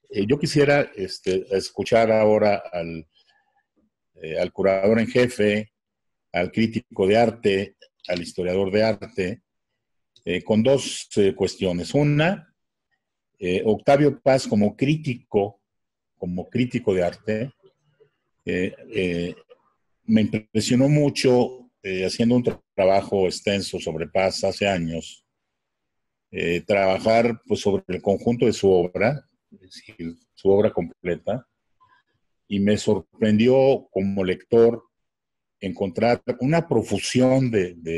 Yo quisiera escuchar ahora al curador en jefe, al crítico de arte, al historiador de arte, con dos cuestiones. Una, Octavio Paz como crítico de arte, eh, eh, me impresionó mucho haciendo un trabajo extenso sobre Paz hace años, trabajar pues, sobre el conjunto de su obra, es decir, su obra completa, y me sorprendió como lector encontrar una profusión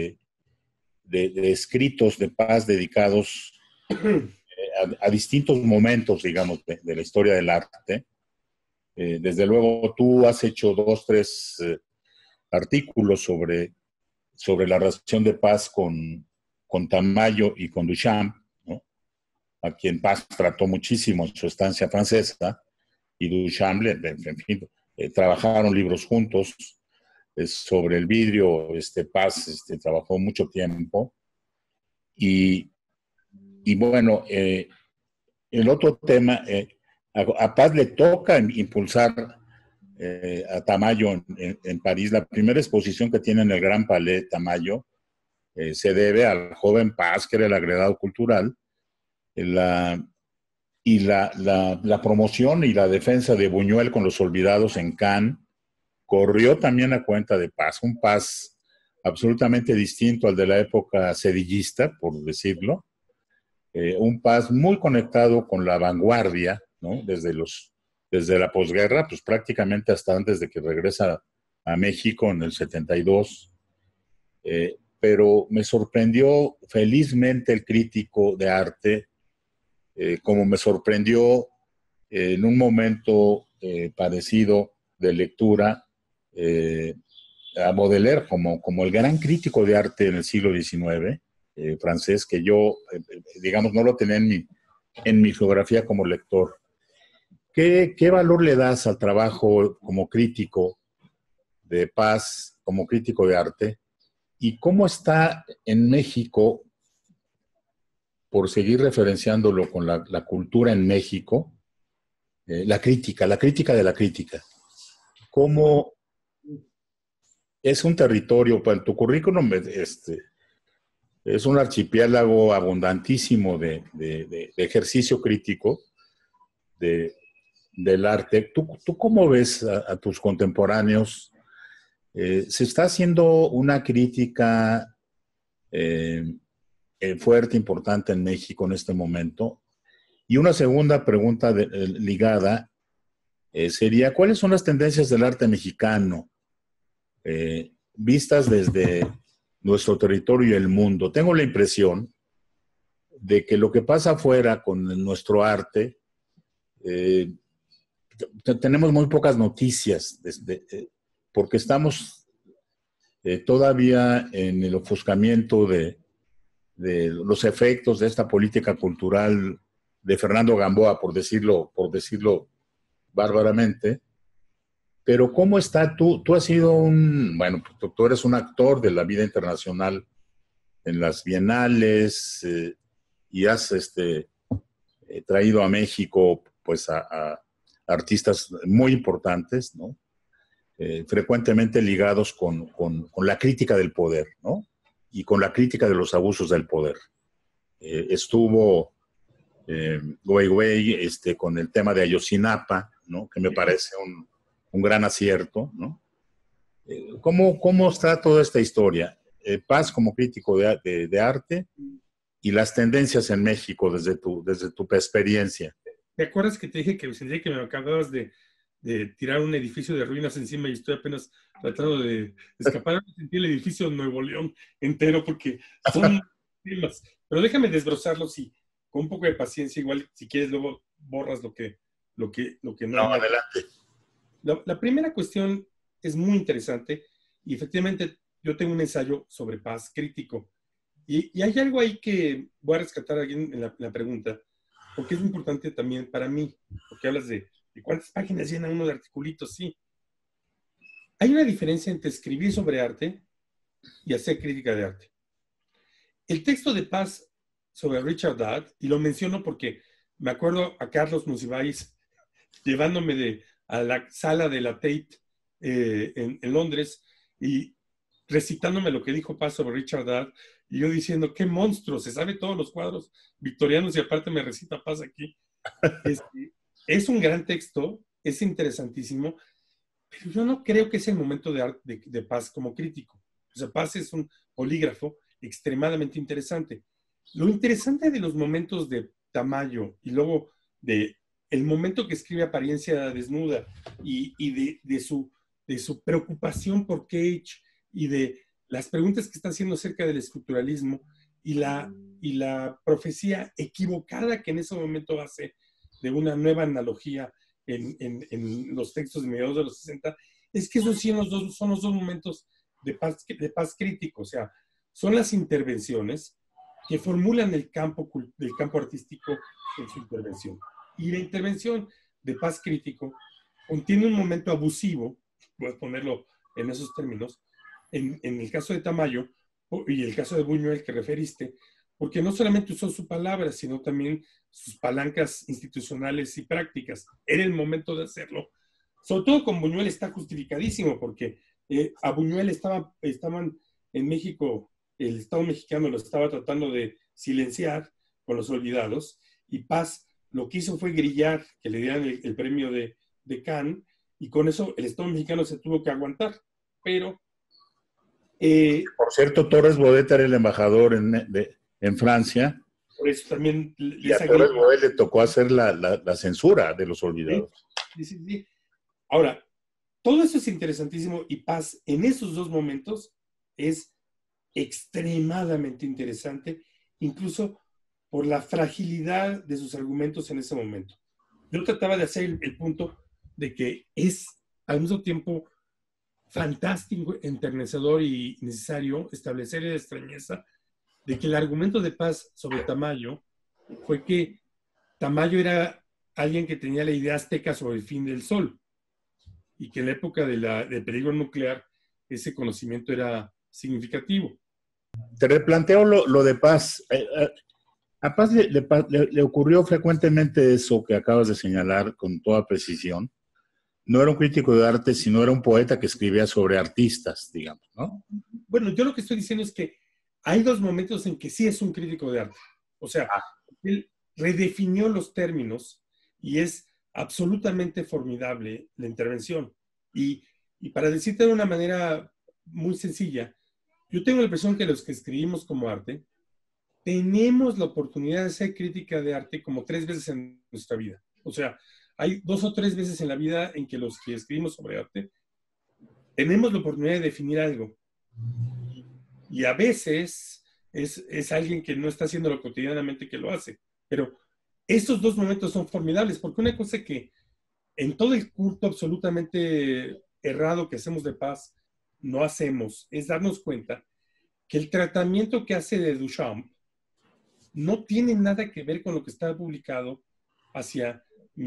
de escritos de Paz dedicados a distintos momentos, digamos, de la historia del arte. Desde luego, tú has hecho dos, tres artículos sobre la relación de Paz con Tamayo y con Duchamp, ¿no? A quien Paz trató muchísimo en su estancia francesa, y Duchamp, en fin, trabajaron libros juntos sobre el vidrio. Paz trabajó mucho tiempo. Y, y bueno, el otro tema, a Paz le toca impulsar a Tamayo en París. La primera exposición que tiene en el Gran Palais Tamayo se debe al joven Paz, que era el agregado cultural, la, la promoción y la defensa de Buñuel con Los Olvidados en Cannes corrió también a cuenta de Paz, un Paz absolutamente distinto al de la época sedillista, por decirlo, un Paz muy conectado con la vanguardia, ¿no? Desde la posguerra, pues prácticamente hasta antes de que regresa a México en el 72. Pero me sorprendió felizmente el crítico de arte, como me sorprendió en un momento parecido de lectura a Baudelaire como el gran crítico de arte en el siglo XIX, francés, que yo, digamos, no lo tenía en mi geografía como lector. ¿Qué valor le das al trabajo como crítico de Paz, como crítico de arte? ¿Y cómo está en México, por seguir referenciándolo con la cultura en México, la crítica de la crítica? ¿Cómo es un territorio, para tu currículum, es un archipiélago abundantísimo de ejercicio crítico de, del arte? ¿Tú cómo ves a tus contemporáneos? ¿Se está haciendo una crítica eh, fuerte, importante en México en este momento? Y una segunda pregunta ligada sería, ¿cuáles son las tendencias del arte mexicano vistas desde nuestro territorio y el mundo? Tengo la impresión de que lo que pasa afuera con nuestro arte, eh, tenemos muy pocas noticias, porque estamos todavía en el ofuscamiento de los efectos de esta política cultural de Fernando Gamboa, por decirlo bárbaramente. Pero ¿cómo está tú? Tú has sido bueno, tú eres un actor de la vida internacional en las bienales, y has traído a México pues a artistas muy importantes, ¿no? Frecuentemente ligados con la crítica del poder, ¿no? Y con la crítica de los abusos del poder. Estuvo Güey Güey con el tema de Ayotzinapa, ¿no? Que me parece un gran acierto, ¿no? ¿Cómo está toda esta historia? Paz como crítico de arte y las tendencias en México desde tu experiencia. ¿Te acuerdas que te dije que sentí que me acababas de tirar un edificio de ruinas encima y estoy apenas tratando de escapar? Sentí el edificio de Nuevo León entero porque son temas. Pero déjame desbrozarlos y con un poco de paciencia, igual si quieres luego borras lo que no No, añado. adelante. La primera cuestión es muy interesante y efectivamente yo tengo un ensayo sobre paz crítico. Y hay algo ahí que voy a rescatar aquí en la pregunta, porque es importante también para mí, porque hablas de cuántas páginas llena uno de articulitos, sí. Hay una diferencia entre escribir sobre arte y hacer crítica de arte. El texto de Paz sobre Richard Dad, y lo menciono porque me acuerdo a Carlos Monsiváis llevándome a la sala de la Tate en Londres y recitándome lo que dijo Paz sobre Richard Dart, y yo diciendo, qué monstruo, se sabe todos los cuadros victorianos y aparte me recita Paz aquí. Es un gran texto, es interesantísimo, pero yo no creo que es el momento de Paz como crítico. O sea, Paz es un polígrafo extremadamente interesante. Lo interesante de los momentos de Tamayo y luego de el momento que escribe Apariencia Desnuda y de su preocupación por Cage y de las preguntas que está haciendo acerca del estructuralismo y la profecía equivocada que en ese momento hace de una nueva analogía en los textos de mediados de los 60, es que esos sí son los dos momentos de paz crítico. O sea, son las intervenciones que formulan del campo artístico en su intervención. Y la intervención de Paz crítico contiene un momento abusivo, voy a ponerlo en esos términos, en el caso de Tamayo y el caso de Buñuel que referiste, porque no solamente usó su palabra, sino también sus palancas institucionales y prácticas. Era el momento de hacerlo. Sobre todo con Buñuel está justificadísimo, porque a Buñuel estaban en México, el Estado mexicano lo estaba tratando de silenciar con Los Olvidados, y Paz lo que hizo fue grillar que le dieran el premio de Cannes, y con eso el Estado mexicano se tuvo que aguantar. Pero... por cierto, Torres Bodet era el embajador en Francia. Por eso también y a Torres Bodet le tocó hacer la censura de Los Olvidados. Sí, sí, sí. Ahora, todo eso es interesantísimo, y Paz en esos dos momentos es extremadamente interesante, incluso por la fragilidad de sus argumentos en ese momento. Yo trataba de hacer el punto de que es al mismo tiempo fantástico, enternecedor y necesario establecer la extrañeza de que el argumento de Paz sobre Tamayo fue que Tamayo era alguien que tenía la idea azteca sobre el fin del sol, y que en la época del peligro nuclear ese conocimiento era significativo. Te replanteo lo de Paz. A Paz le ocurrió frecuentemente eso que acabas de señalar con toda precisión. No era un crítico de arte, sino era un poeta que escribía sobre artistas, digamos, ¿no? Bueno, yo lo que estoy diciendo es que hay dos momentos en que sí es un crítico de arte. O sea, él redefinió los términos y es absolutamente formidable la intervención. Y para decirte de una manera muy sencilla, yo tengo la impresión que los que escribimos como arte tenemos la oportunidad de hacer crítica de arte como 3 veces en nuestra vida. O sea, hay 2 o 3 veces en la vida en que los que escribimos sobre arte tenemos la oportunidad de definir algo. Y a veces es alguien que no está haciéndolo cotidianamente que lo hace. Pero estos dos momentos son formidables, porque una cosa que en todo el culto absolutamente errado que hacemos de Paz no hacemos es darnos cuenta que el tratamiento que hace de Duchamp no tiene nada que ver con lo que está publicado hacia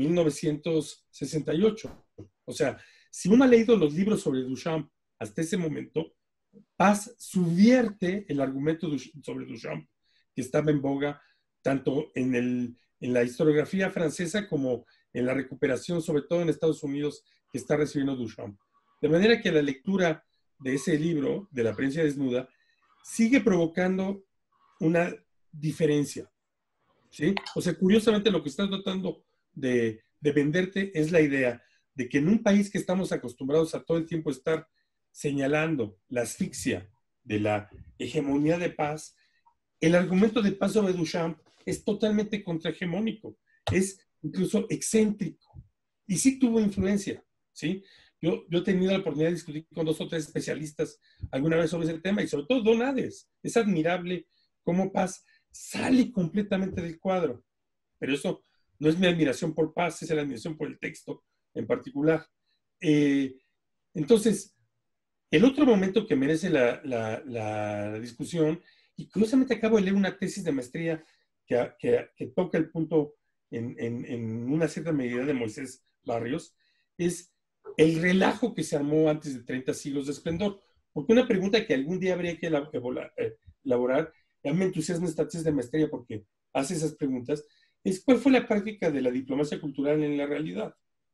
1968. O sea, si uno ha leído los libros sobre Duchamp hasta ese momento, Paz subvierte el argumento sobre Duchamp que estaba en boga tanto en la historiografía francesa como en la recuperación, sobre todo en Estados Unidos, que está recibiendo Duchamp. De manera que la lectura de ese libro, de La Apariencia Desnuda, sigue provocando una diferencia, ¿sí? O sea, curiosamente lo que estás tratando de venderte es la idea de que en un país que estamos acostumbrados a todo el tiempo estar señalando la asfixia de la hegemonía de Paz, el argumento de Paz sobre Duchamp es totalmente contrahegemónico, es incluso excéntrico, y sí tuvo influencia, ¿sí? Yo he tenido la oportunidad de discutir con 2 o 3 especialistas alguna vez sobre ese tema, y sobre todo Don Hades. Es admirable cómo Paz sale completamente del cuadro, pero eso no es mi admiración por Paz, es la admiración por el texto en particular. Entonces, el otro momento que merece la discusión, y curiosamente acabo de leer una tesis de maestría que toca el punto en una cierta medida de Moisés Barrios, es el relajo que se armó antes de 30 siglos de esplendor. Porque una pregunta que algún día habría que elaborar, ya me entusiasma esta tesis de maestría porque hace esas preguntas, es ¿cuál fue la práctica de la diplomacia cultural en la realidad?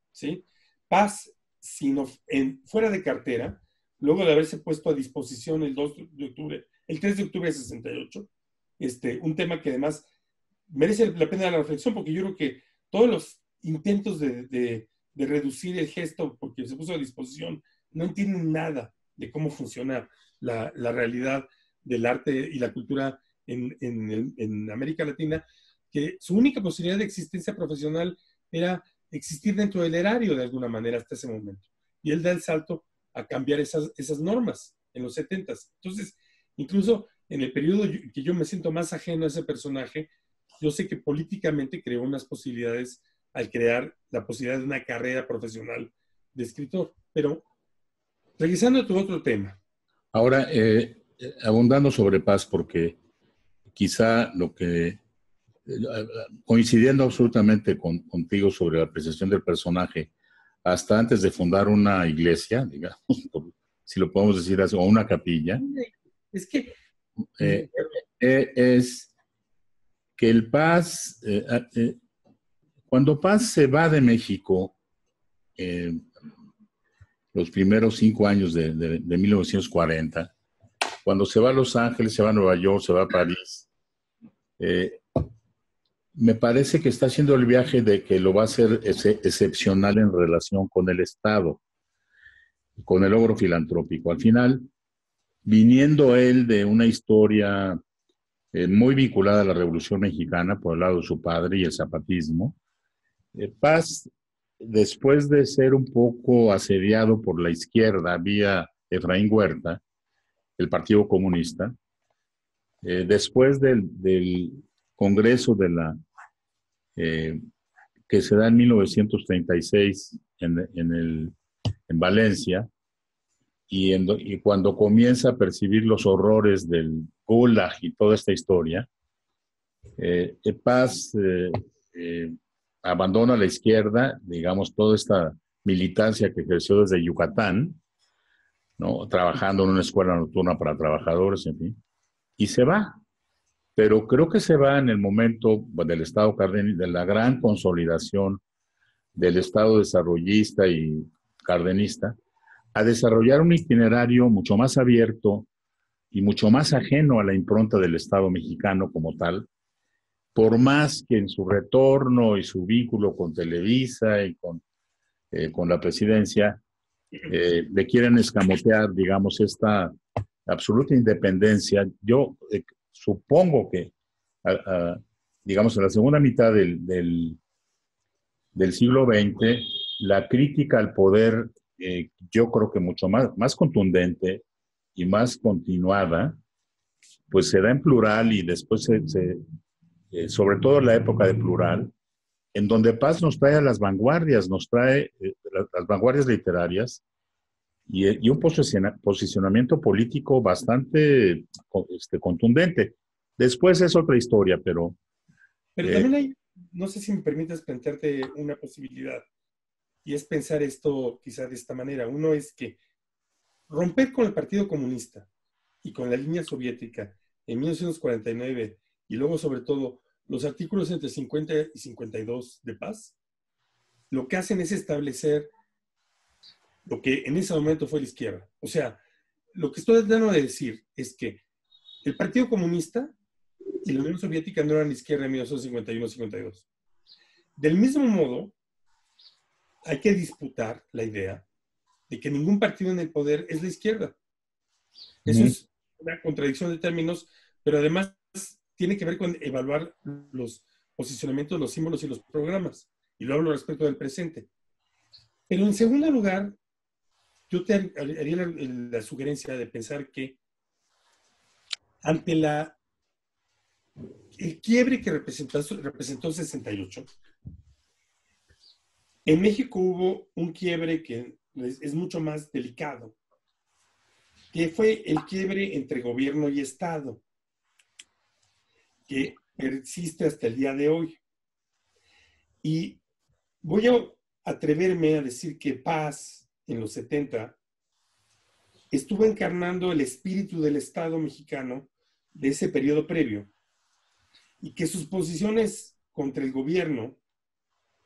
¿sí? Paz fuera de cartera, luego de haberse puesto a disposición el 2 de octubre, el 3 de octubre de 68, un tema que además merece la pena la reflexión, porque yo creo que todos los intentos de reducir el gesto, porque se puso a disposición, no entienden nada de cómo funciona la realidad del arte y la cultura en América Latina, que su única posibilidad de existencia profesional era existir dentro del erario de alguna manera hasta ese momento. Y él da el salto a cambiar esas normas en los 70s. Entonces, incluso en el periodo que yo me siento más ajeno a ese personaje, yo sé que políticamente creó unas posibilidades al crear la posibilidad de una carrera profesional de escritor. Pero, regresando a tu otro tema. Ahora, abundando sobre Paz, porque quizá lo que, coincidiendo absolutamente contigo sobre la apreciación del personaje, hasta antes de fundar una iglesia, digamos, si lo podemos decir así, o una capilla, es que es que el Paz, cuando Paz se va de México, los primeros 5 años de 1940, cuando se va a Los Ángeles, se va a Nueva York, se va a París, me parece que está haciendo el viaje de que lo va a hacer excepcional en relación con el Estado, con el logro filantrópico. Al final, viniendo él de una historia muy vinculada a la Revolución Mexicana por el lado de su padre y el zapatismo, Paz, después de ser un poco asediado por la izquierda vía Efraín Huerta, el Partido Comunista, después del Congreso de que se da en 1936 en Valencia, y cuando comienza a percibir los horrores del Gulag y toda esta historia, Paz abandona la izquierda, digamos, toda esta militancia que ejerció desde Yucatán, ¿no? Trabajando en una escuela nocturna para trabajadores, en fin, y se va. Pero creo que se va en el momento del Estado cardenista, de la gran consolidación del Estado desarrollista y cardenista, a desarrollar un itinerario mucho más abierto y mucho más ajeno a la impronta del Estado mexicano como tal, por más que en su retorno y su vínculo con Televisa y con la presidencia le quieren escamotear, digamos, esta absoluta independencia. Yo supongo que, digamos, en la segunda mitad del siglo XX, la crítica al poder, yo creo que mucho más contundente y más continuada, pues se da en plural y después sobre todo en la época de plural, en donde Paz nos trae a las vanguardias, nos trae las vanguardias literarias y un posicionamiento político bastante contundente. Después es otra historia, pero... Pero también hay, no sé si me permites plantearte una posibilidad, y es pensar esto quizá de esta manera. Uno es que romper con el Partido Comunista y con la línea soviética en 1949 y luego sobre todo los artículos entre 50 y 52 de Paz, lo que hacen es establecer lo que en ese momento fue la izquierda. O sea, lo que estoy tratando de decir es que el Partido Comunista y la Unión Soviética no eran la izquierda en 1951-52. Del mismo modo, hay que disputar la idea de que ningún partido en el poder es la izquierda. Eso es una contradicción de términos, pero además tiene que ver con evaluar los posicionamientos, los símbolos y los programas. Y lo hablo respecto del presente. Pero en segundo lugar, yo te haría la sugerencia de pensar que ante el quiebre que representó 68, en México hubo un quiebre que es mucho más delicado, que fue el quiebre entre gobierno y Estado, que persiste hasta el día de hoy. Y voy a atreverme a decir que Paz, en los 70, estuvo encarnando el espíritu del Estado mexicano de ese periodo previo, y que sus posiciones contra el gobierno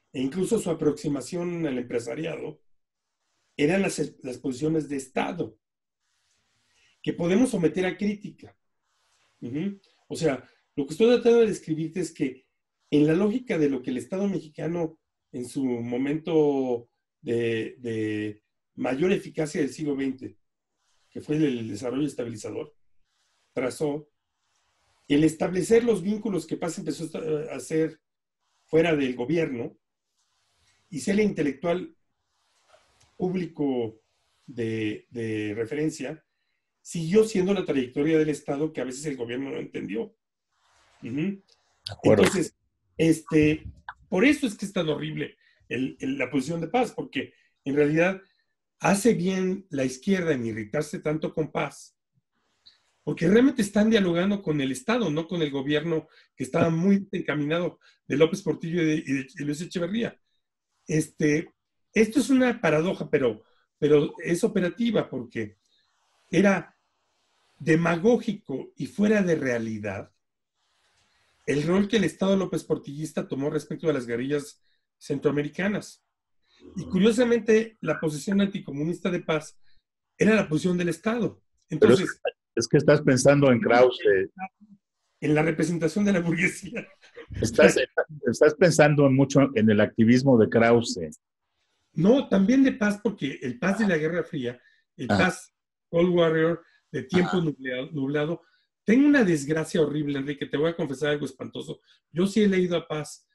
e incluso su aproximación al empresariado eran las posiciones de Estado, que podemos someter a crítica. Uh-huh. O sea, lo que estoy tratando de describirte es que en la lógica de lo que el Estado mexicano en su momento de mayor eficacia del siglo XX, que fue el desarrollo estabilizador, trazó, el establecer los vínculos que Paz empezó a hacer fuera del gobierno y ser el intelectual público de referencia, siguió siendo la trayectoria del Estado que a veces el gobierno no entendió. Uh-huh. Entonces, por eso es que es tan horrible la posición de Paz, porque en realidad hace bien la izquierda en irritarse tanto con Paz, porque realmente están dialogando con el Estado, no con el gobierno que estaba muy encaminado de López Portillo y de Luis Echeverría. Esto es una paradoja, pero es operativa, porque era demagógico y fuera de realidad el rol que el Estado López Portillista tomó respecto a las guerrillas centroamericanas. Y curiosamente, la posición anticomunista de Paz era la posición del Estado. Entonces, es que estás pensando en Krause. En la representación de la burguesía. Estás pensando mucho en el activismo de Krause. No, también de Paz, porque el Paz de la Guerra Fría, el Paz Cold Warrior, de tiempo nublado. Tengo una desgracia horrible, Enrique, te voy a confesar algo espantoso. Yo sí he leído a Paz.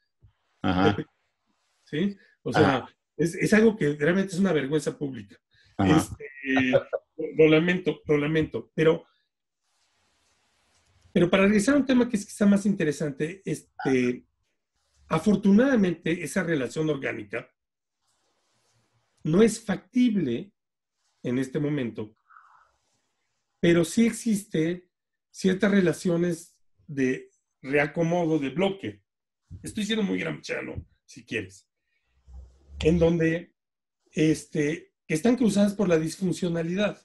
¿Sí? O sea, es algo que realmente es una vergüenza pública. Lo lamento. Pero para realizar un tema que es quizá más interesante, afortunadamente esa relación orgánica no es factible en este momento, pero sí existe ciertas relaciones de reacomodo, de bloque. Estoy siendo muy gramsciano, si quieres, en donde que están cruzadas por la disfuncionalidad.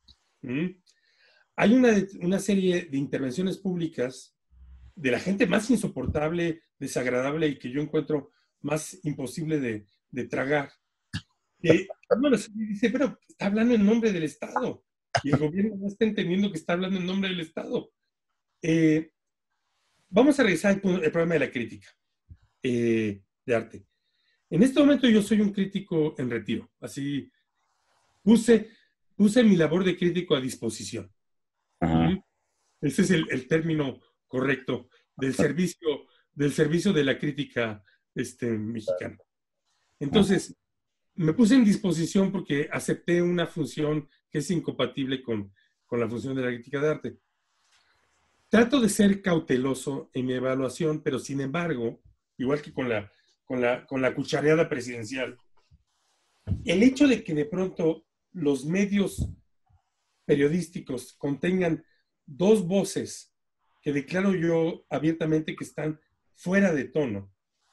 Hay una serie de intervenciones públicas de la gente más insoportable, desagradable y que yo encuentro más imposible de tragar. Uno dice, pero está hablando en nombre del Estado y el gobierno no está entendiendo que está hablando en nombre del Estado. Vamos a revisar el problema de la crítica de arte. En este momento yo soy un crítico en retiro, así puse mi labor de crítico a disposición. Ese es el término correcto del servicio de la crítica mexicana. Entonces, me puse en disposición porque acepté una función que es incompatible con la función de la crítica de arte. Trato de ser cauteloso en mi evaluación, pero sin embargo, igual que con la cuchareada presidencial, el hecho de que de pronto los medios periodísticos contengan dos voces que declaro yo abiertamente que están fuera de tono,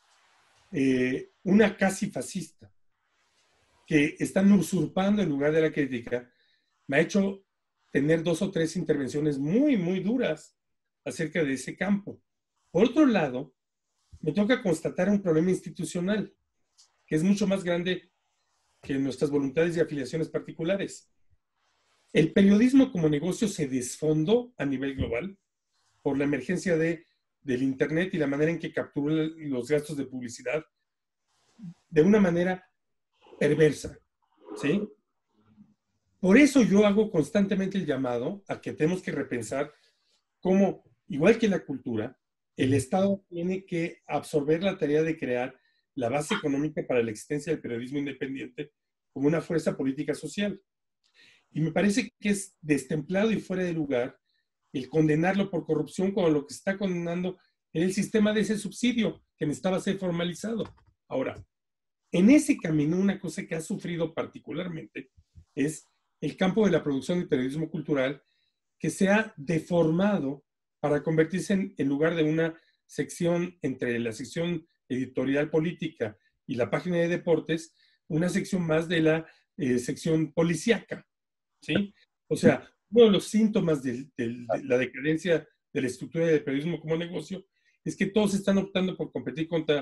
una casi fascista, que están usurpando el lugar de la crítica, me ha hecho tener 2 o 3 intervenciones muy, muy duras acerca de ese campo. Por otro lado, me toca constatar un problema institucional que es mucho más grande que nuestras voluntades y afiliaciones particulares. El periodismo como negocio se desfondó a nivel global por la emergencia del Internet y la manera en que capturó los gastos de publicidad de una manera perversa, ¿sí? Por eso yo hago constantemente el llamado a que tenemos que repensar cómo, igual que la cultura, el Estado tiene que absorber la tarea de crear la base económica para la existencia del periodismo independiente como una fuerza política social. Y me parece que es destemplado y fuera de lugar el condenarlo por corrupción cuando lo que se está condenando es el sistema de ese subsidio que necesitaba ser formalizado. Ahora, en ese camino, una cosa que ha sufrido particularmente es el campo de la producción de periodismo cultural, que se ha deformado para convertirse en lugar de una sección entre la sección editorial política y la página de deportes, una sección más de la sección policíaca, ¿sí? O sea, uno de los síntomas de la decadencia de la estructura del periodismo como negocio es que todos están optando por competir contra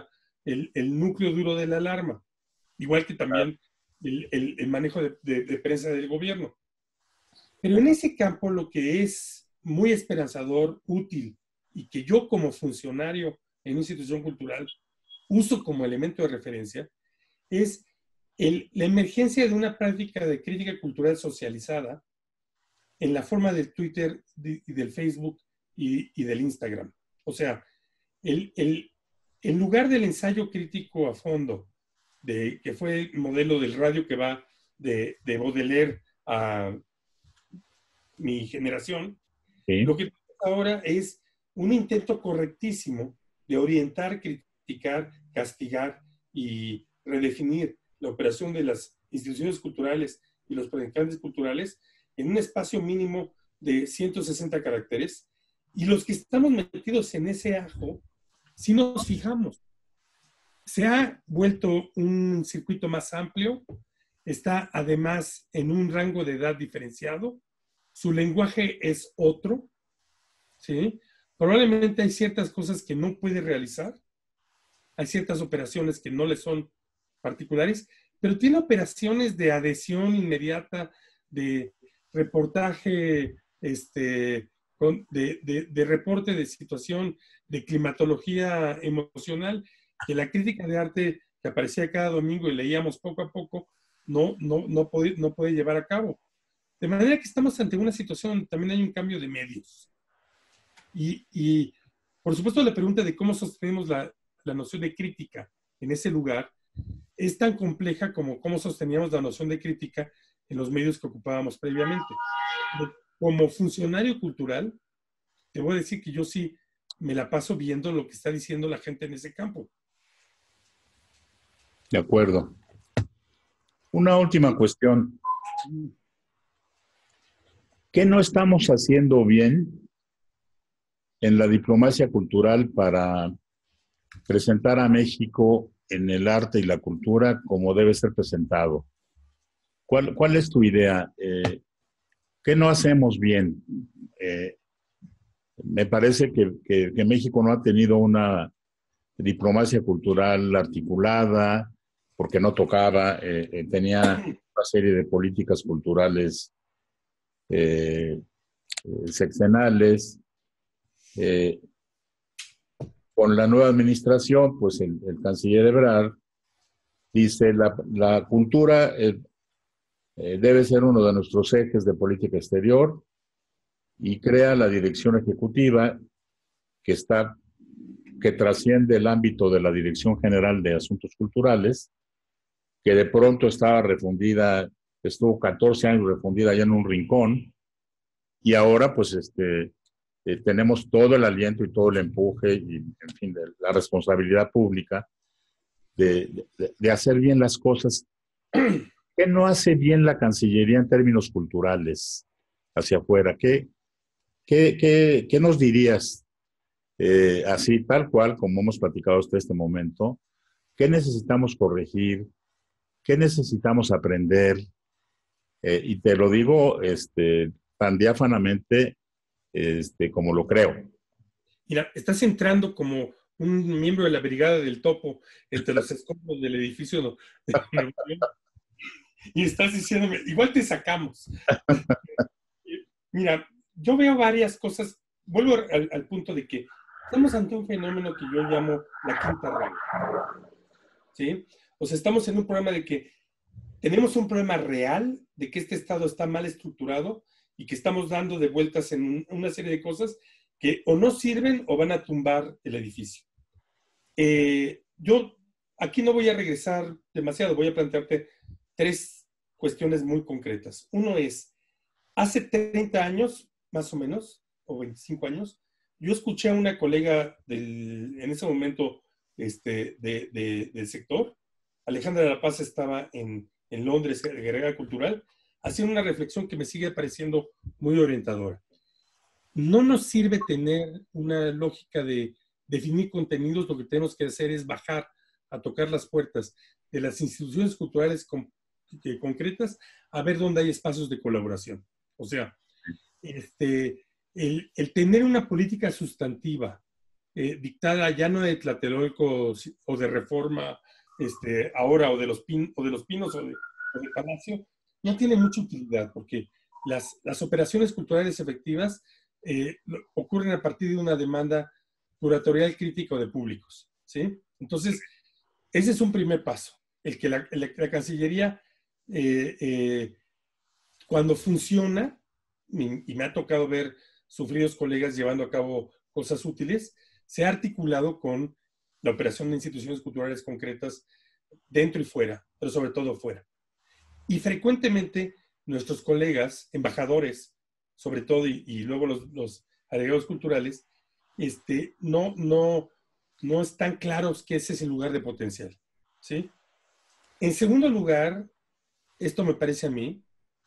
el núcleo duro de la alarma, igual que también el manejo de prensa del gobierno. Pero en ese campo lo que es muy esperanzador, útil, y que yo como funcionario en una institución cultural uso como elemento de referencia, es la emergencia de una práctica de crítica cultural socializada en la forma del Twitter y del Facebook y del Instagram. O sea, en lugar del ensayo crítico a fondo, que fue el modelo del radio que va de Baudelaire a mi generación, Sí. lo que ahora es un intento correctísimo de orientar, criticar, castigar y redefinir la operación de las instituciones culturales y los practicantes culturales en un espacio mínimo de 160 caracteres. Y los que estamos metidos en ese ajo, si nos fijamos, se ha vuelto un circuito más amplio, está además en un rango de edad diferenciado, su lenguaje es otro, ¿sí? Probablemente hay ciertas cosas que no puede realizar, hay ciertas operaciones que no le son particulares, pero tiene operaciones de adhesión inmediata, de reportaje, de reporte de situación, de climatología emocional, que la crítica de arte que aparecía cada domingo y leíamos poco a poco, no puede llevar a cabo. De manera que estamos ante una situación, también hay un cambio de medios. Y por supuesto, la pregunta de cómo sostenemos la noción de crítica en ese lugar es tan compleja como cómo sosteníamos la noción de crítica en los medios que ocupábamos previamente. Como funcionario cultural, te voy a decir que yo sí me la paso viendo lo que está diciendo la gente en ese campo. De acuerdo. Una última cuestión. ¿Qué no estamos haciendo bien en la diplomacia cultural para presentar a México en el arte y la cultura como debe ser presentado? ¿Cuál es tu idea? ¿Qué no hacemos bien? Me parece que México no ha tenido una diplomacia cultural articulada, porque no tocaba, tenía una serie de políticas culturales eh, sexenales. Con la nueva administración, pues el canciller Ebrard dice la cultura debe ser uno de nuestros ejes de política exterior y crea la dirección ejecutiva que trasciende el ámbito de la Dirección General de Asuntos Culturales, que de pronto estaba refundida, estuvo 14 años refundida allá en un rincón, y ahora pues tenemos todo el aliento y todo el empuje y, en fin, la responsabilidad pública de hacer bien las cosas. ¿Qué no hace bien la Cancillería en términos culturales hacia afuera? ¿Qué nos dirías, así tal cual como hemos platicado hasta este momento? ¿Qué necesitamos corregir? ¿Qué necesitamos aprender? Y te lo digo tan diáfanamente como lo creo. Mira, estás entrando como un miembro de la Brigada del Topo entre los escombros del edificio de Nuevo León, y estás diciéndome, igual te sacamos. Mira, yo veo varias cosas, vuelvo al punto de que estamos ante un fenómeno que yo llamo la quinta regla, ¿sí? O sea, estamos en un problema de que tenemos un problema real de que este Estado está mal estructurado y que estamos dando de vueltas en una serie de cosas que o no sirven o van a tumbar el edificio. Yo aquí no voy a regresar demasiado, voy a plantearte tres cuestiones muy concretas. Uno es, hace 30 años, más o menos, o 25 años, yo escuché a una colega en ese momento del sector, Alejandra de la Paz estaba en Londres, guerrera cultural, haciendo una reflexión que me sigue pareciendo muy orientadora. No nos sirve tener una lógica de definir contenidos, lo que tenemos que hacer es bajar a tocar las puertas de las instituciones culturales concretas a ver dónde hay espacios de colaboración. O sea, el tener una política sustantiva dictada ya no de Tlatelolco o de Reforma ahora, o de los Pinos o de Palacio, no tiene mucha utilidad, porque las operaciones culturales efectivas ocurren a partir de una demanda curatorial crítica de públicos, ¿sí? Entonces, ese es un primer paso, el que la Cancillería, cuando funciona, y me ha tocado ver sufridos colegas llevando a cabo cosas útiles, se ha articulado con la operación de instituciones culturales concretas dentro y fuera, pero sobre todo fuera. Y frecuentemente nuestros colegas, embajadores, sobre todo, y luego los agregados culturales, no están claros que ese es el lugar de potencial, ¿sí? En segundo lugar, esto me parece a mí,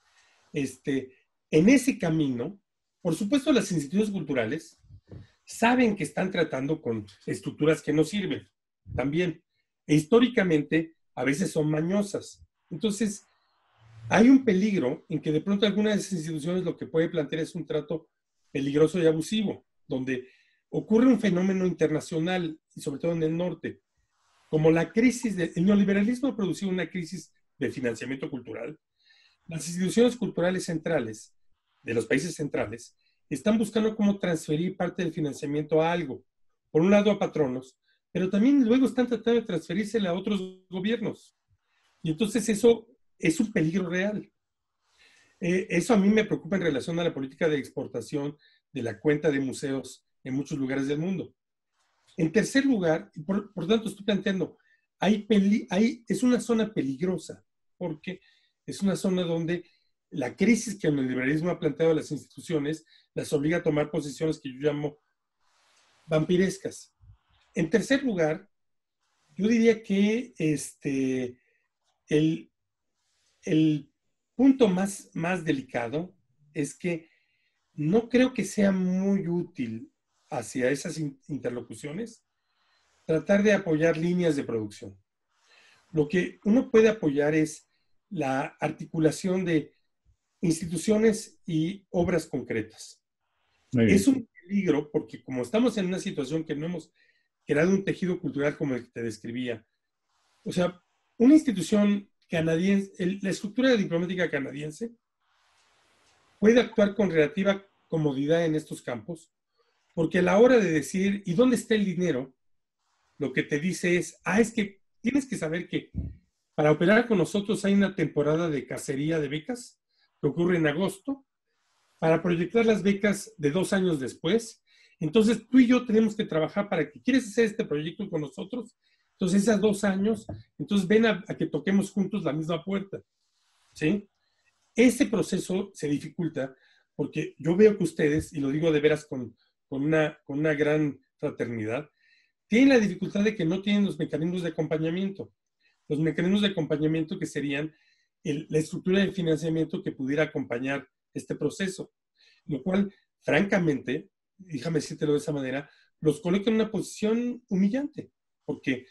en ese camino, por supuesto, las instituciones culturales saben que están tratando con estructuras que no sirven, también. E históricamente, a veces son mañosas. Entonces, hay un peligro en que de pronto algunas de esas instituciones lo que puede plantear es un trato peligroso y abusivo, donde ocurre un fenómeno internacional, y sobre todo en el norte, como la crisis el neoliberalismo ha producido una crisis de financiamiento cultural. Las instituciones culturales centrales de los países centrales están buscando cómo transferir parte del financiamiento a algo. Por un lado a patronos, pero también luego están tratando de transferírsela a otros gobiernos. Y entonces eso es un peligro real. Eso a mí me preocupa en relación a la política de exportación de la cuenta de museos en muchos lugares del mundo. En tercer lugar, por tanto estoy planteando, es una zona peligrosa, porque es una zona donde la crisis que el neoliberalismo ha planteado a las instituciones las obliga a tomar posiciones que yo llamo vampirescas. En tercer lugar, yo diría que el punto más delicado es que no creo que sea muy útil hacia esas interlocuciones tratar de apoyar líneas de producción. Lo que uno puede apoyar es la articulación de instituciones y obras concretas. Es un peligro porque como estamos en una situación que no hemos creado un tejido cultural como el que te describía, o sea, una institución canadiense, la estructura diplomática canadiense puede actuar con relativa comodidad en estos campos, porque a la hora de decir, ¿y dónde está el dinero? Lo que te dice es que tienes que saber que para operar con nosotros hay una temporada de cacería de becas que ocurre en agosto, para proyectar las becas de 2 años después. Entonces tú y yo tenemos que trabajar para que quieres hacer este proyecto con nosotros. Entonces esos 2 años, entonces ven a que toquemos juntos la misma puerta, ¿sí? Ese proceso se dificulta porque yo veo que ustedes, y lo digo de veras con una gran fraternidad, tienen la dificultad de que no tienen los mecanismos de acompañamiento. Los mecanismos de acompañamiento que serían la estructura de financiamiento que pudiera acompañar este proceso. Lo cual, francamente, déjame decírtelo de esa manera, los coloca en una posición humillante. Porque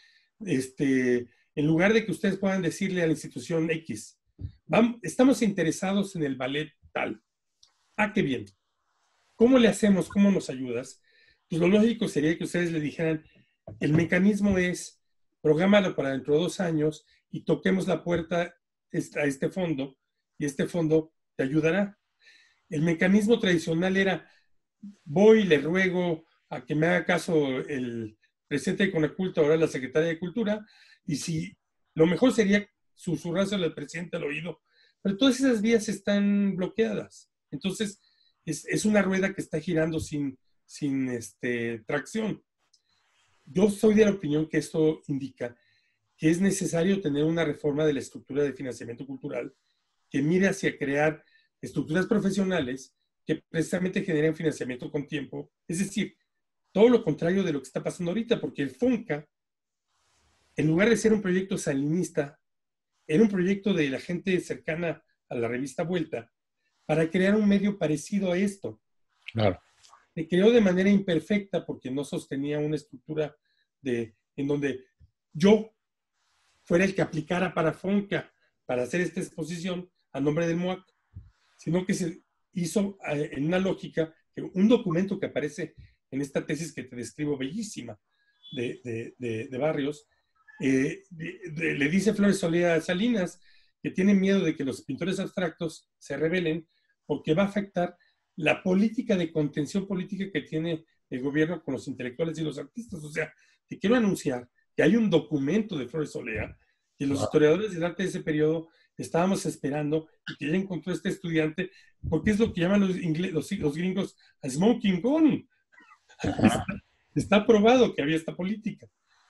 en lugar de que ustedes puedan decirle a la institución X, estamos interesados en el ballet tal. Ah, qué bien. ¿Cómo le hacemos? ¿Cómo nos ayudas? Pues lo lógico sería que ustedes le dijeran, el mecanismo es, prográmalo para dentro de 2 años y toquemos la puerta a este fondo y este fondo te ayudará. El mecanismo tradicional era, voy y le ruego a que me haga caso el presidente de Conaculta, ahora la secretaria de Cultura, y si lo mejor sería susurrárselo al presidente al oído, pero todas esas vías están bloqueadas. Entonces, es una rueda que está girando sin tracción. Yo soy de la opinión que esto indica que es necesario tener una reforma de la estructura de financiamiento cultural que mire hacia crear estructuras profesionales que precisamente generen financiamiento con tiempo. Es decir, todo lo contrario de lo que está pasando ahorita, porque el FONCA, en lugar de ser un proyecto salinista, era un proyecto de la gente cercana a la revista Vuelta para crear un medio parecido a esto. Claro. Se creó de manera imperfecta porque no sostenía una estructura en donde yo fuera el que aplicara para FONCA para hacer esta exposición a nombre del MOAC, sino que se hizo en una lógica que un documento que aparece en esta tesis que te describo bellísima de Barrios, le dice Flores Solea a Salinas que tiene miedo de que los pintores abstractos se rebelen porque va a afectar la política de contención política que tiene el gobierno con los intelectuales y los artistas. O sea, te quiero anunciar que hay un documento de Flores Solea que los historiadores del arte de ese periodo estábamos esperando y que ya encontró este estudiante, porque es lo que llaman los gringos a smoking gun. Está probado que había esta política.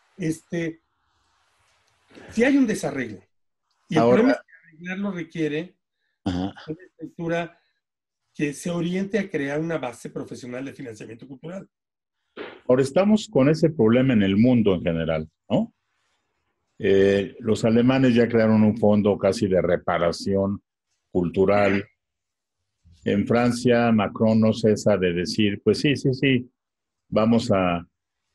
Si hay un desarreglo, y el problema es que arreglarlo requiere una estructura que se oriente a crear una base profesional de financiamiento cultural. Ahora estamos con ese problema en el mundo en general, ¿no? Los alemanes ya crearon un fondo casi de reparación cultural. En Francia, Macron no cesa de decir, pues sí, vamos a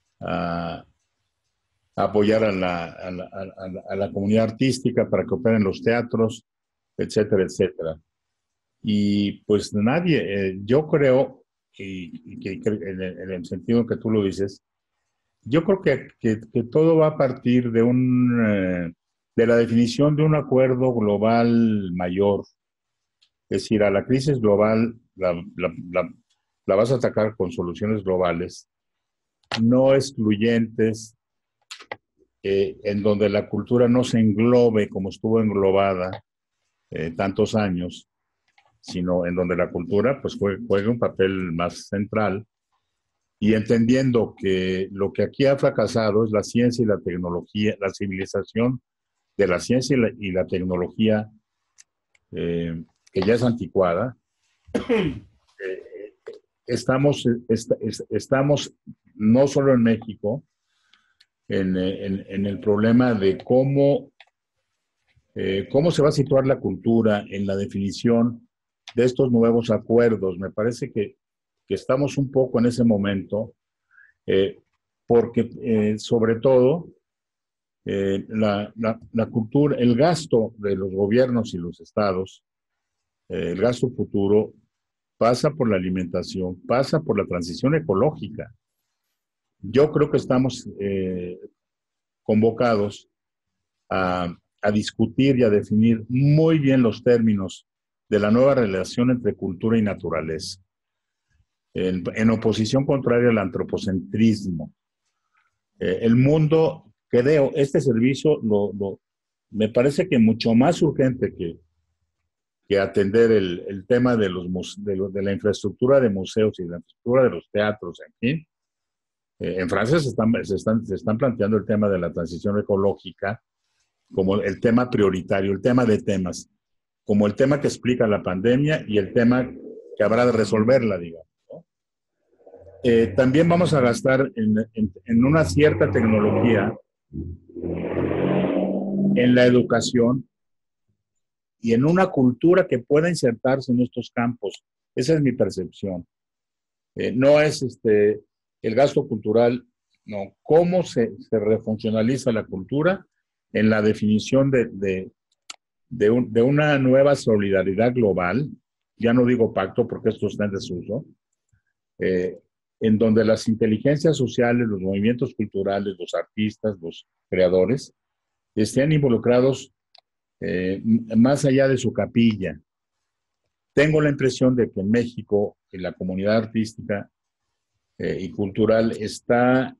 apoyar a la comunidad artística para que operen los teatros, etcétera, etcétera. Y pues nadie, yo creo, y que en el sentido que tú lo dices, yo creo que todo va a partir de la definición de un acuerdo global mayor. Es decir, a la crisis global la vas a atacar con soluciones globales, no excluyentes, en donde la cultura no se englobe como estuvo englobada tantos años, sino en donde la cultura pues juegue un papel más central, y entendiendo que lo que aquí ha fracasado es la ciencia y la tecnología, la civilización de la ciencia y la tecnología, que ya es anticuada. Estamos no solo en México, en el problema de cómo se va a situar la cultura en la definición de estos nuevos acuerdos. Me parece que estamos un poco en ese momento, porque sobre todo la cultura, el gasto de los gobiernos y los estados, el gasto futuro pasa por la alimentación, pasa por la transición ecológica. Yo creo que estamos convocados a discutir y a definir muy bien los términos de la nueva relación entre cultura y naturaleza, en oposición contraria al antropocentrismo. El mundo, creo, este servicio me parece que mucho más urgente que atender el tema de la infraestructura de museos y de la infraestructura de los teatros, en fin. En Francia se están planteando el tema de la transición ecológica como el tema prioritario, el tema de temas, como el tema que explica la pandemia y el tema que habrá de resolverla, digamos, ¿no? También vamos a gastar en una cierta tecnología en la educación y en una cultura que pueda insertarse en estos campos. Esa es mi percepción. No es el gasto cultural, no. ¿Cómo se refuncionaliza la cultura en la definición de una nueva solidaridad global? Ya no digo pacto porque esto está en desuso, en donde las inteligencias sociales, los movimientos culturales, los artistas, los creadores, estén involucrados más allá de su capilla. Tengo la impresión de que en México la comunidad artística y cultural está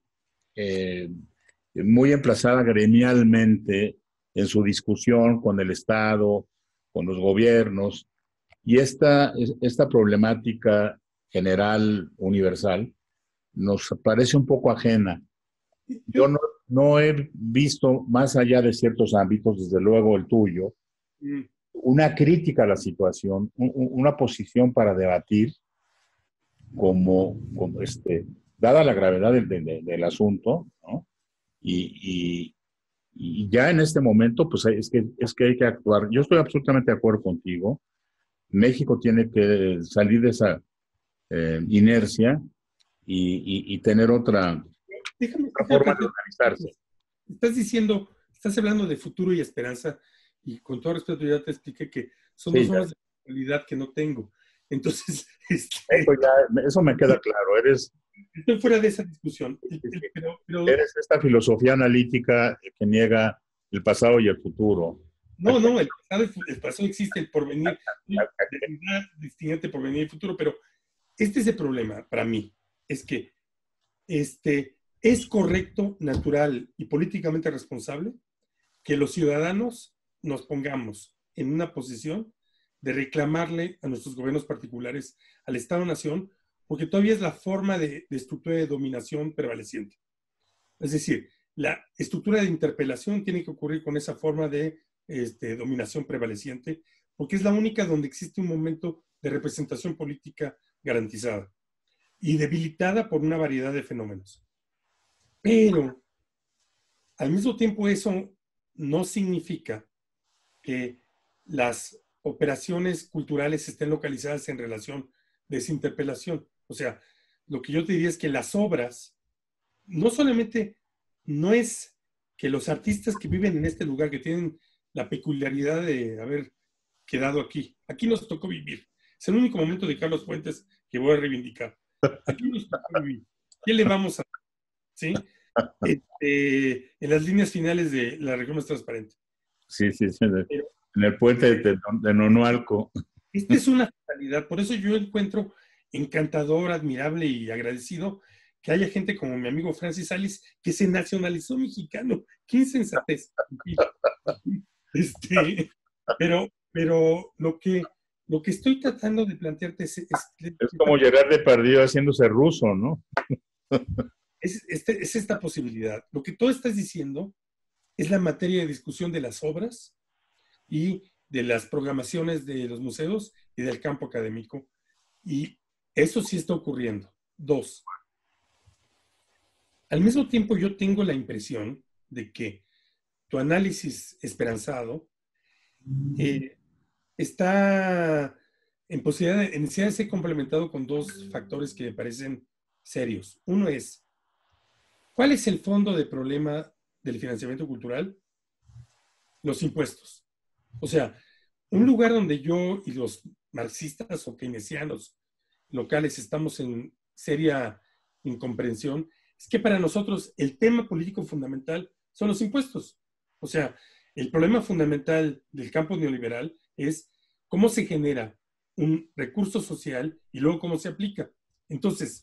muy emplazada gremialmente en su discusión con el Estado, con los gobiernos, y esta problemática general, universal, nos parece un poco ajena. Yo no he visto, más allá de ciertos ámbitos, desde luego el tuyo, una crítica a la situación, una posición para debatir como dada la gravedad del asunto, ¿no? Y ya en este momento, pues es que hay que actuar. Yo estoy absolutamente de acuerdo contigo. México tiene que salir de esa inercia y tener otra forma de organizarse. Estás hablando de futuro y esperanza, y con todo respeto ya te expliqué que son dos formas de realidad que no tengo. Entonces, eso me queda claro. estoy fuera de esa discusión. Pero Eres esta filosofía analítica que niega el pasado y el futuro. no, el pasado existe, el porvenir, distinguente porvenir y futuro, pero este es el problema para mí, es que es correcto, natural y políticamente responsable que los ciudadanos nos pongamos en una posición de reclamarle a nuestros gobiernos particulares, al Estado-Nación, porque todavía es la forma de estructura de dominación prevaleciente. Es decir, la estructura de interpelación tiene que ocurrir con esa forma de dominación prevaleciente, porque es la única donde existe un momento de representación política garantizada y debilitada por una variedad de fenómenos. Pero, al mismo tiempo, eso no significa que las operaciones culturales estén localizadas en relación de esa interpelación. O sea, lo que yo te diría es que las obras, no solamente no es que los artistas que viven en este lugar, que tienen la peculiaridad de haber quedado aquí nos tocó vivir. Es el único momento de Carlos Fuentes que voy a reivindicar. Aquí nos tocó vivir. ¿Qué le vamos a hacer? ¿Sí? En las líneas finales de La región más transparente. Sí, sí, sí. Pero, En el puente de Nonualco. esta es una fatalidad. Por eso yo encuentro encantador, admirable y agradecido que haya gente como mi amigo Francis Salis que se nacionalizó mexicano. ¡Qué insensatez! Pero lo que estoy tratando de plantearte Es como Gerard Depardieu haciéndose ruso, ¿no? es esta posibilidad. Lo que tú estás diciendo es la materia de discusión de las obras y de las programaciones de los museos y del campo académico. Y eso sí está ocurriendo. Dos, al mismo tiempo yo tengo la impresión de que tu análisis esperanzado está en necesidad de ser complementado con dos factores que me parecen serios. Uno es, ¿cuál es el fondo de problema del financiamiento cultural? Los impuestos. O sea, un lugar donde yo y los marxistas o keynesianos locales estamos en seria incomprensión, es que para nosotros el tema político fundamental son los impuestos. O sea, el problema fundamental del campo neoliberal es cómo se genera un recurso social y luego cómo se aplica. Entonces,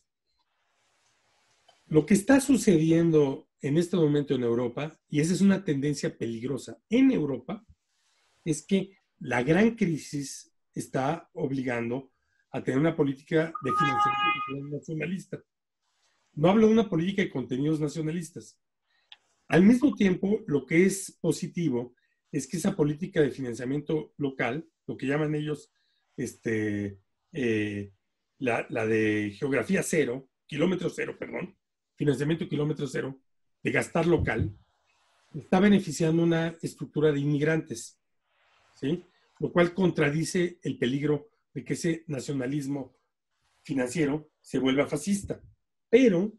lo que está sucediendo en este momento en Europa, y esa es una tendencia peligrosa en Europa, es que la gran crisis está obligando a tener una política de financiamiento nacionalista. No hablo de una política de contenidos nacionalistas. Al mismo tiempo, lo que es positivo es que esa política de financiamiento local, lo que llaman ellos la de geografía cero, kilómetro cero, perdón, financiamiento kilómetro cero, de gastar local, está beneficiando una estructura de inmigrantes, ¿sí? Lo cual contradice el peligro de que ese nacionalismo financiero se vuelva fascista. Pero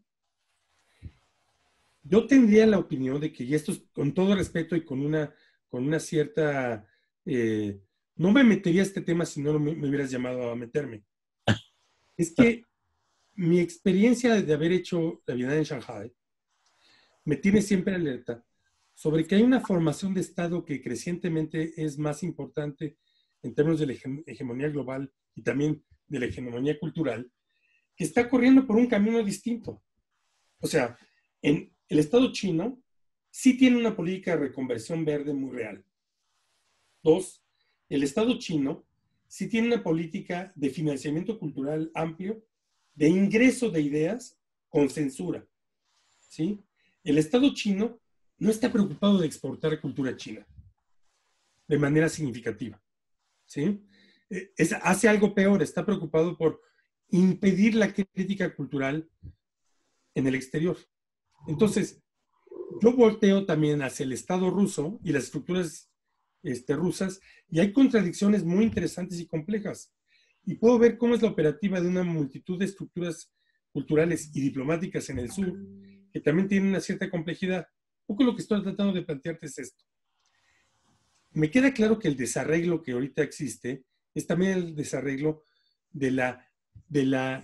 yo tendría la opinión de que, y esto es con todo respeto y con una cierta... no me metería a este tema si no me hubieras llamado a meterme. Es que mi experiencia de haber hecho la Bienal en Shanghai me tiene siempre alerta sobre que hay una formación de Estado que crecientemente es más importante en términos de la hegemonía global y también de la hegemonía cultural, que está corriendo por un camino distinto. O sea, en el Estado chino sí tiene una política de reconversión verde muy real. Dos, el Estado chino sí tiene una política de financiamiento cultural amplio, de ingreso de ideas con censura. ¿Sí? El Estado chino no está preocupado de exportar cultura china de manera significativa. ¿Sí? Hace algo peor, está preocupado por impedir la crítica cultural en el exterior. Entonces, yo volteo también hacia el Estado ruso y las estructuras rusas, y hay contradicciones muy interesantes y complejas. Y puedo ver cómo es la operativa de una multitud de estructuras culturales y diplomáticas en el sur, que también tienen una cierta complejidad. Un poco lo que estoy tratando de plantearte es esto. Me queda claro que el desarreglo que ahorita existe es también el desarreglo de la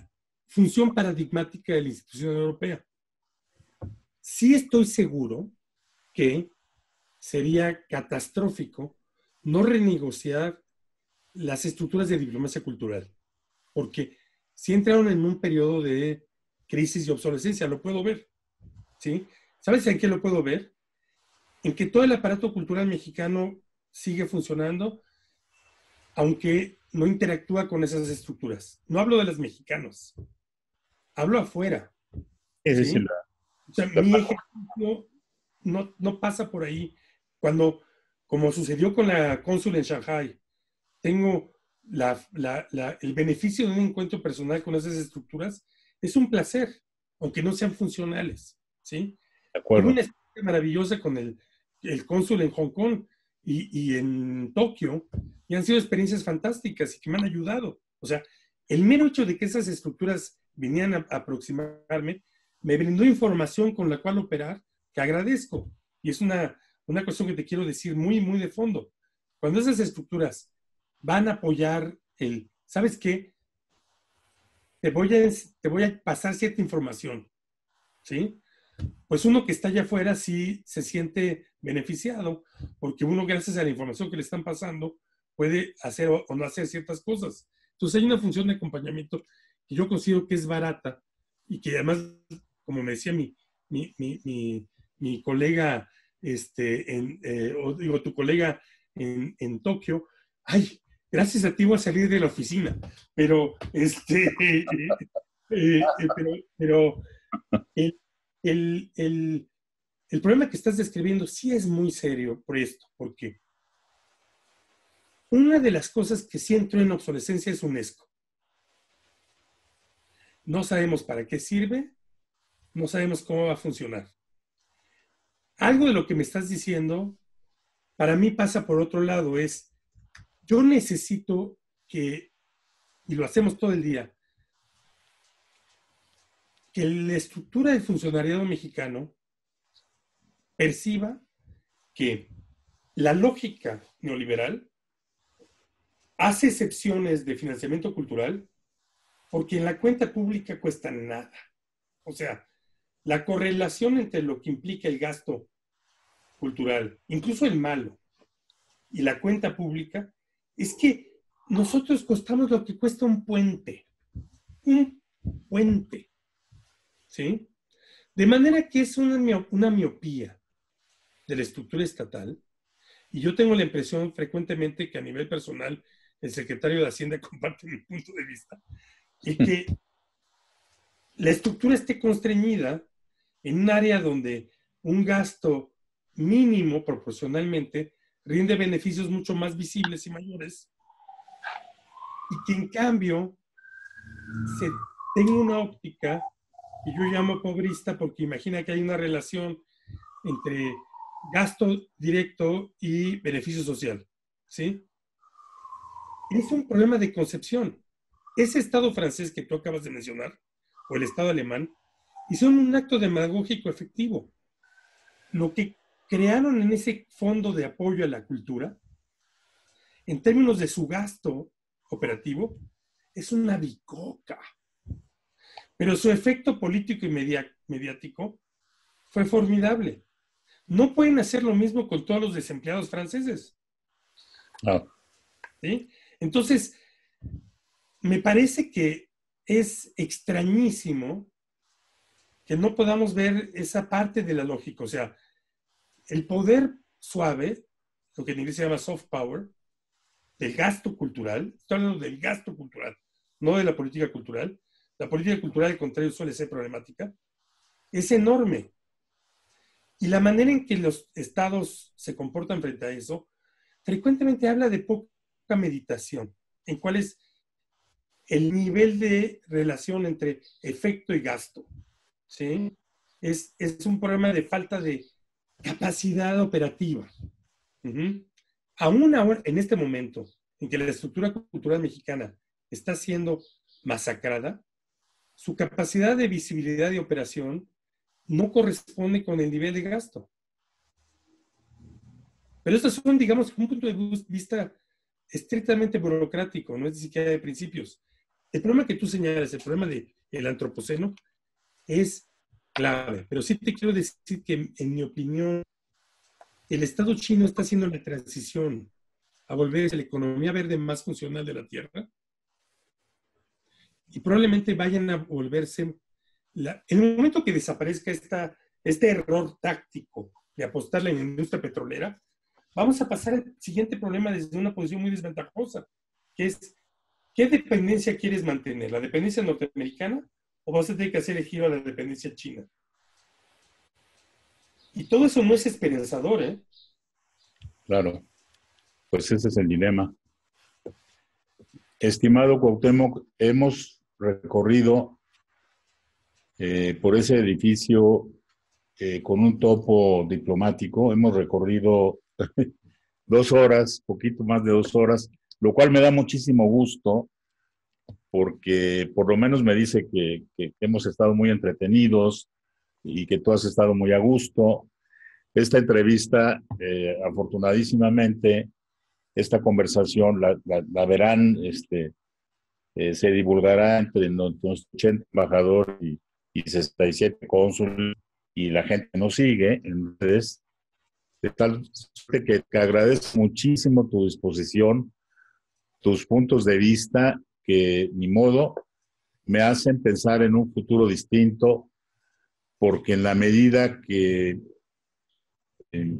función paradigmática de la institución europea. Sí estoy seguro que sería catastrófico no renegociar las estructuras de diplomacia cultural, porque si entraron en un periodo de crisis y obsolescencia, lo puedo ver, ¿sí? ¿Sabes en qué lo puedo ver? En que todo el aparato cultural mexicano sigue funcionando, aunque no interactúa con esas estructuras. No hablo de los mexicanos, hablo afuera, Es decir, ¿sí? O sea, mi ejercicio no pasa por ahí. Cuando, como sucedió con la cónsul en Shanghai, tengo el beneficio de un encuentro personal con esas estructuras, es un placer, aunque no sean funcionales, ¿sí? de Tuve acuerdo. una experiencia maravillosa con el cónsul en Hong Kong y en Tokio, y han sido experiencias fantásticas y que me han ayudado. O sea, el mero hecho de que esas estructuras vinieran a aproximarme, me brindó información con la cual operar, que agradezco. Y es una cuestión que te quiero decir muy, muy de fondo. Cuando esas estructuras van a apoyar ¿sabes qué? Te voy a pasar cierta información, ¿sí? Pues uno que está allá afuera sí se siente beneficiado, porque uno, gracias a la información que le están pasando, puede hacer o no hacer ciertas cosas. Entonces hay una función de acompañamiento que yo considero que es barata y que además, como me decía mi colega, o digo, tu colega en Tokio, ay, gracias a ti voy a salir de la oficina, pero, pero el, el, el, el problema que estás describiendo sí es muy serio por esto, porque una de las cosas que sí entró en obsolescencia es UNESCO. No sabemos para qué sirve, no sabemos cómo va a funcionar. Algo de lo que me estás diciendo, para mí pasa por otro lado, yo necesito que, y lo hacemos todo el día, que la estructura del funcionariado mexicano perciba que la lógica neoliberal hace excepciones de financiamiento cultural porque en la cuenta pública cuesta nada. O sea, la correlación entre lo que implica el gasto cultural, incluso el malo, y la cuenta pública, es que nosotros costamos lo que cuesta un puente. Un puente. ¿Sí? De manera que es una miopía de la estructura estatal, y yo tengo la impresión frecuentemente que a nivel personal el secretario de Hacienda comparte mi punto de vista, y que la estructura esté constreñida en un área donde un gasto mínimo proporcionalmente rinde beneficios mucho más visibles y mayores, y que en cambio se tenga una óptica que yo llamo pobrista, porque imagina que hay una relación entre gasto directo y beneficio social, ¿sí? Es un problema de concepción. Ese Estado francés que tú acabas de mencionar, o el Estado alemán, hicieron un acto demagógico efectivo. Lo que crearon en ese fondo de apoyo a la cultura, en términos de su gasto operativo, es una bicoca. Pero su efecto político y mediático fue formidable. No pueden hacer lo mismo con todos los desempleados franceses. No. ¿Sí? Entonces, me parece que es extrañísimo que no podamos ver esa parte de la lógica. O sea, el poder suave, lo que en inglés se llama soft power, del gasto cultural, estoy hablando del gasto cultural, no de la política cultural. La política cultural, al contrario, suele ser problemática. Es enorme. Y la manera en que los estados se comportan frente a eso, frecuentemente habla de poca meditación, en cuál es el nivel de relación entre efecto y gasto. ¿Sí? Es un problema de falta de capacidad operativa. Aún ahora, en este momento, en que la estructura cultural mexicana está siendo masacrada, su capacidad de visibilidad y operación no corresponde con el nivel de gasto. Pero estos son, digamos, un punto de vista estrictamente burocrático, no es ni siquiera de principios. El problema que tú señalas, el problema del el antropoceno, es clave. Pero sí te quiero decir que, en mi opinión, el Estado chino está haciendo la transición a volverse la economía verde más funcional de la Tierra y probablemente vayan a volverse, en el momento que desaparezca este error táctico de apostarle en la industria petrolera, vamos a pasar al siguiente problema desde una posición muy desventajosa, que es, ¿qué dependencia quieres mantener? ¿La dependencia norteamericana o vas a tener que hacer el giro a la dependencia china? Y todo eso no es esperanzador, ¿eh? Claro, pues ese es el dilema. Estimado Cuauhtémoc, hemos recorrido por ese edificio con un topo diplomático, hemos recorrido 2 horas, poquito más de 2 horas, lo cual me da muchísimo gusto porque por lo menos me dice que hemos estado muy entretenidos y que tú has estado muy a gusto. Esta entrevista, afortunadísimamente, esta conversación la verán, se divulgará entre nuestros 80 embajadores y 67 cónsules y la gente nos sigue en redes, de tal suerte que agradezco muchísimo tu disposición, tus puntos de vista que, ni modo, me hacen pensar en un futuro distinto, porque en la medida que eh,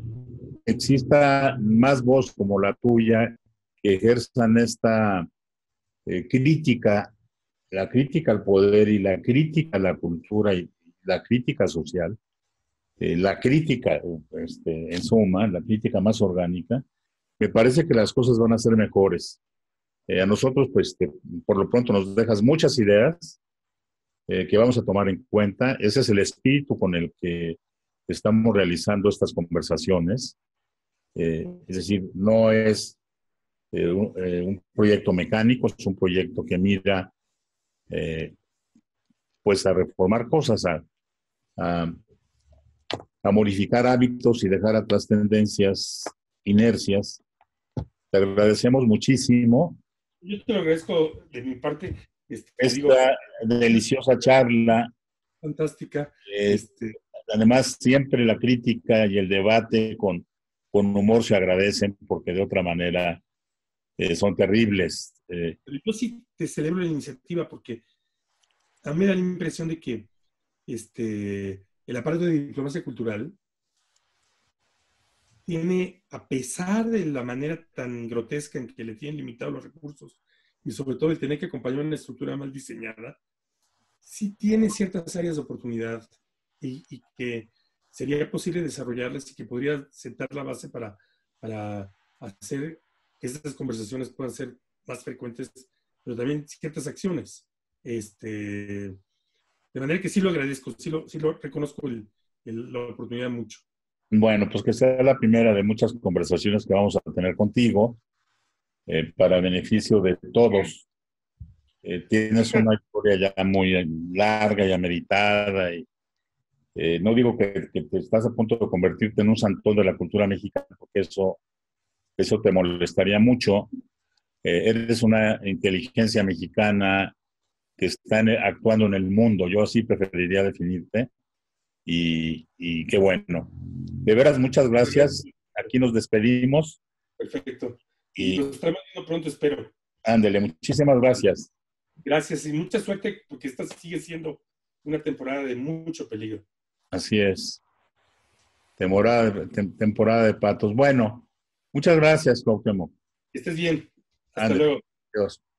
exista más voz como la tuya, que ejerzan esta crítica, la crítica al poder y la crítica a la cultura y la crítica social, la crítica, en suma, la crítica más orgánica, me parece que las cosas van a ser mejores. A nosotros, pues, por lo pronto nos dejas muchas ideas que vamos a tomar en cuenta. Ese es el espíritu con el que estamos realizando estas conversaciones. Es decir, no es un proyecto mecánico, es un proyecto que mira eh, pues a reformar cosas, a, a modificar hábitos y dejar atrás tendencias, inercias. Te agradecemos muchísimo Yo te lo agradezco de mi parte. Te digo, esta deliciosa charla. fantástica. Eh, Además, siempre la crítica y el debate con humor se agradecen porque de otra manera son terribles. Pero yo sí te celebro la iniciativa porque a mí me da la impresión de que el aparato de diplomacia cultural tiene, a pesar de la manera tan grotesca en que le tienen limitados los recursos y sobre todo el tener que acompañar una estructura mal diseñada, sí tiene ciertas áreas de oportunidad y que sería posible desarrollarlas y que podría sentar la base para hacer que estas conversaciones puedan ser más frecuentes, pero también ciertas acciones. De manera que sí lo agradezco, sí lo reconozco la oportunidad mucho. Bueno, pues que sea la primera de muchas conversaciones que vamos a tener contigo para beneficio de todos. Tienes una historia ya muy larga y ameritada y no digo que te estás a punto de convertirte en un santón de la cultura mexicana, porque eso te molestaría mucho. Eres una inteligencia mexicana que está actuando en el mundo. Yo así preferiría definirte. Y qué bueno. De veras, muchas gracias. Aquí nos despedimos. Perfecto. Y Y nos estaremos viendo pronto, espero. ándele, muchísimas gracias. Gracias y mucha suerte porque esta sigue siendo una temporada de mucho peligro. Así es. Temporada de patos. Bueno, muchas gracias, Cuauhtémoc. Que estés bien. Hasta Ándele. luego. Adiós.